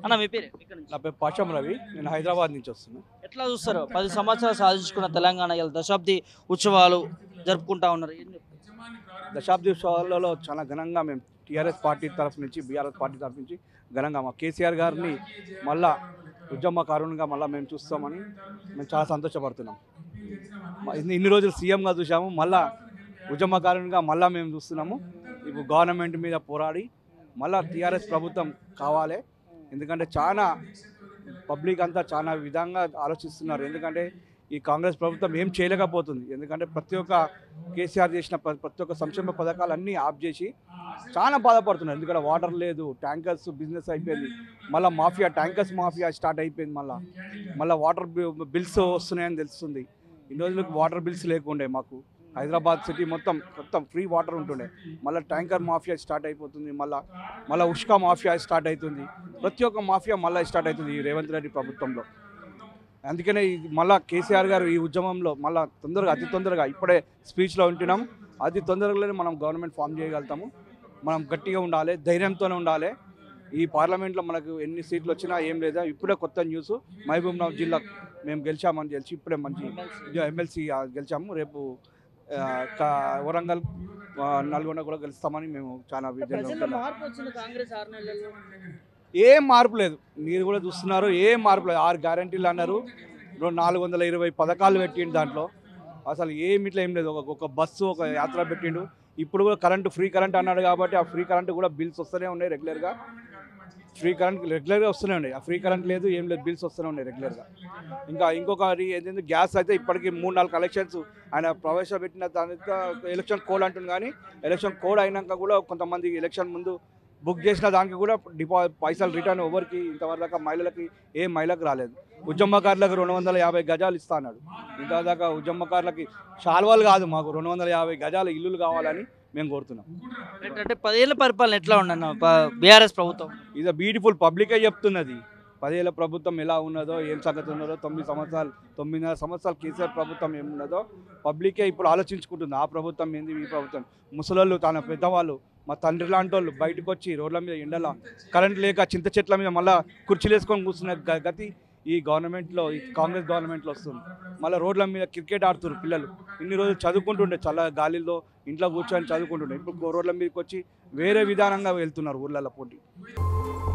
అన్న మీ పేరు ఇక్కడ నుంచి? నా పేరు పాషం రవి, నేను హైదరాబాద్ నుంచి వస్తున్నాను. ఎట్లా చూస్తారు 10 సంవత్సరాలు సాధించుకున్న తెలంగాణ ఇలా దశాబ్ది ఉత్సవాలు జరుపుకుంటా ఉన్నారు, ఏం చెప్తారు? దశాబ్ది ఉత్సవాలలో చాలా ఘనంగా మేము టీఆర్ఎస్ పార్టీ తరఫు నుంచి, బీఆర్ఎస్ పార్టీ తరఫు నుంచి ఘనంగా మా కేసీఆర్ గారిని మళ్ళా ఉద్యమకారునిగా మళ్ళీ మేము చూస్తామని మేము చాలా సంతోషపడుతున్నాం. ఇన్ని రోజులు సీఎంగా చూసాము, మళ్ళా ఉద్యమకారునిగా మళ్ళీ మేము చూస్తున్నాము. ఇప్పుడు గవర్నమెంట్ మీద పోరాడి మళ్ళీ టీఆర్ఎస్ ప్రభుత్వం కావాలి. ఎందుకంటే చాలా పబ్లిక్ అంతా చాలా విధంగా ఆలోచిస్తున్నారు. ఎందుకంటే ఈ కాంగ్రెస్ ప్రభుత్వం ఏం చేయలేకపోతుంది. ఎందుకంటే ప్రతి ఒక్క కేసీఆర్ చేసిన ప్రతి ఒక్క సంక్షేమ పథకాలు అన్నీ ఆఫ్ చేసి చాలా బాధపడుతున్నారు. ఎందుకంటే వాటర్ లేదు, ట్యాంకర్స్ బిజినెస్ అయిపోయింది, మళ్ళీ మాఫియా ట్యాంకర్స్ మాఫియా స్టార్ట్ అయిపోయింది. మళ్ళీ వాటర్ బిల్స్ వస్తున్నాయని తెలుస్తుంది. ఇన్ని రోజులకు వాటర్ బిల్స్ లేకుండే మాకు హైదరాబాద్ సిటీ మొత్తం ఫ్రీ వాటర్ ఉంటుండే. మళ్ళీ ట్యాంకర్ మాఫియా స్టార్ట్ అయిపోతుంది, మళ్ళీ ఉష్కా మాఫియా స్టార్ట్ అవుతుంది. ప్రతి ఒక్క మాఫియా మళ్ళీ స్టార్ట్ అవుతుంది ఈ రేవంత్ రెడ్డి ప్రభుత్వంలో. అందుకనే మళ్ళీ కేసీఆర్ గారు ఈ ఉద్యమంలో మళ్ళీ అతి తొందరగా ఇప్పుడే స్పీచ్లో ఉంటున్నాం, అతి తొందరగానే మనం గవర్నమెంట్ ఫామ్ చేయగలుగుతాము. మనం గట్టిగా ఉండాలి, ధైర్యంతోనే ఉండాలి. ఈ పార్లమెంట్లో మనకు ఎన్ని సీట్లు వచ్చినా ఏం లేదా. ఇప్పుడే కొత్త న్యూస్, మహబూబ్నగర్ జిల్లా మేము గెలిచామని తెలిసి ఇప్పుడే మంచి ఎమ్మెల్సీ గెలిచాము. రేపు వరంగల్, నల్గొండ కూడా గెలుస్తామని మేము చాలా ఏం మార్పు లేదు. మీరు కూడా చూస్తున్నారు, ఏం మార్పు లేదు. 6 గ్యారంటీలు అన్నారు, 420 పథకాలు పెట్టిండు. దాంట్లో అసలు ఏమిట్లా ఏం లేదు. ఒక బస్సు, ఒక యాత్ర పెట్టిండు. ఇప్పుడు కూడా ఫ్రీ కరెంట్ అన్నాడు కాబట్టి ఆ ఫ్రీ కరెంట్ కూడా బిల్స్ వస్తూనే ఉన్నాయి రెగ్యులర్గా. ఫ్రీ కరెంట్ రెగ్యులర్గా వస్తూనే ఉన్నాయి. ఆ ఫ్రీ కరెంట్ లేదు, ఏం లేదు, బిల్స్ వస్తూనే ఉన్నాయి రెగ్యులర్గా. ఇంకొకటి ఏంటంటే గ్యాస్ అయితే ఇప్పటికీ 3-4 కలెక్షన్స్ ఆయన ప్రవేశపెట్టిన దానితో ఎలక్షన్ కోడ్ అంటుంది. కానీ ఎలక్షన్ కోడ్ అయినాక కూడా కొంతమంది ఎలక్షన్ ముందు బుక్ చేసిన దానికి కూడా పైసలు రిటర్న్ ఎవరికి ఇంతవరకు మహిళలకి ఏ మహిళకు రాలేదు. ఉద్యమకారులకు 250 గజాలు ఇస్తా అన్నాడు. ఇంతదాకా ఉద్యమకారులకి శాల్వాలు కాదు, మాకు 250 గజాల ఇల్లులు కావాలని మేము కోరుతున్నాం. అంటే 10 ఏళ్ళ పరిపాలన ఎట్లా ఉండను బీఆర్ఎస్ ప్రభుత్వం? ఇది బ్యూటిఫుల్, పబ్లికే చెప్తున్నది 10 ఏళ్ళ ప్రభుత్వం ఎలా ఉన్నదో, ఏం సంగతి ఉన్నదో. 9.5 సంవత్సరాలు కేసీఆర్ ప్రభుత్వం ఏమున్నదో పబ్లికే ఇప్పుడు ఆలోచించుకుంటుంది. ఆ ప్రభుత్వం ఏంది, ఈ ప్రభుత్వం. ముసలోళ్ళు, తన పెద్దవాళ్ళు, మా తండ్రి లాంటి వాళ్ళు బయటకు వచ్చి రోడ్ల మీద ఎండల కరెంట్ లేక చింత చెట్ల మీద మళ్ళీ కుర్చీలు వేసుకొని కూర్చున్న గతి ఈ గవర్నమెంట్లో, ఈ కాంగ్రెస్ గవర్నమెంట్లో వస్తుంది. మళ్ళీ రోడ్ల మీద క్రికెట్ ఆడుతున్నారు పిల్లలు. ఇన్ని రోజులు చదువుకుంటుండే చల్ల గాలిలో ఇంట్లో కూర్చొని చదువుకుంటుండే. ఇప్పుడు రోడ్ల మీదకి వచ్చి వేరే విధానంగా వెళ్తున్నారు ఊర్లలో పోటీ.